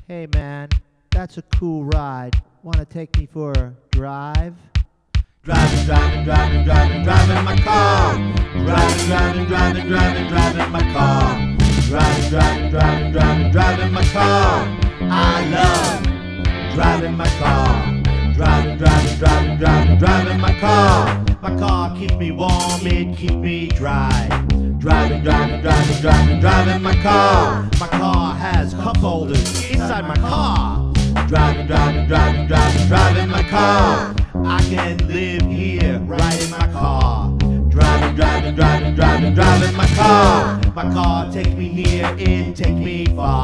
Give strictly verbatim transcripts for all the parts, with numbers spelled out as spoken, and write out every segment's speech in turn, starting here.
Hey man, that's a cool ride. Wanna take me for a drive? Driving, driving, driving, driving, driving my car. Driving, driving, driving, driving, driving my car. Driving, driving, driving, driving, driving my car. I love driving my car. Driving, driving, driving, driving, driving my car. My car keeps me warm, it keeps me dry. Driving, driving, driving, driving, driving my car. My car has cup holders inside my car. Driving, driving, driving, driving, driving my car. I can live here, right in my car. Driving, driving, driving, driving, driving my car. My car takes me here, it takes me far.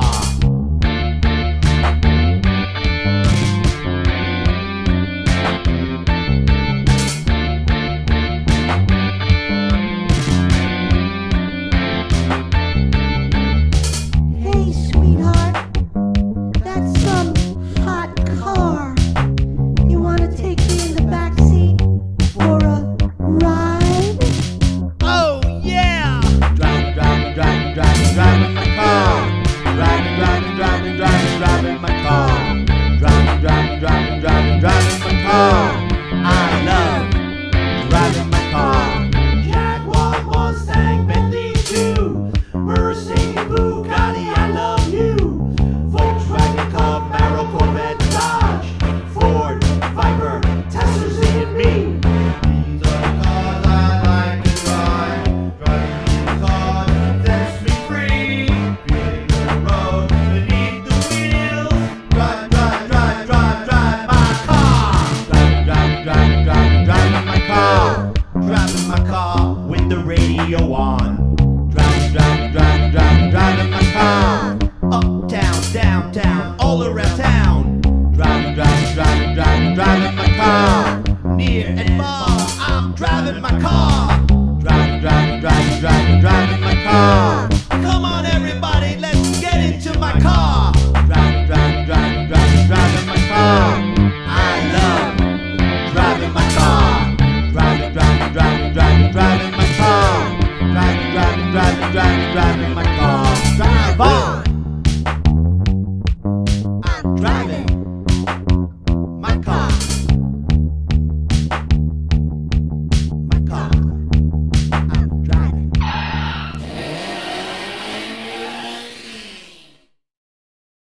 Hey, sweetheart, that's some hot car. You want to take me in the back seat for a ride? Oh yeah! Driving, driving, driving, driving, driving my car. Driving, driving, driving, driving, driving my car. Driving, driving, driving, driving, driving my car. I love driving my car. Jaguar, Mustang, Bentley too. Mercedes, Bugatti, I love you. Volkswagen, Camaro, Corvette, Dodge, Ford, Viper, Tesla's in me. These are the cars I like to drive. Driving these cars sets me free. Feeling the road beneath the wheels. Drive, drive, drive, drive, drive my car. Driving, driving, driving, driving, driving my car. Driving my car with the radio on. Driving, driving, driving, driving, driving my car. Uptown, downtown, all around town. Driving, driving, driving, driving, driving my car. Near and far, I'm driving my car. Driving, driving, driving, driving, driving my car.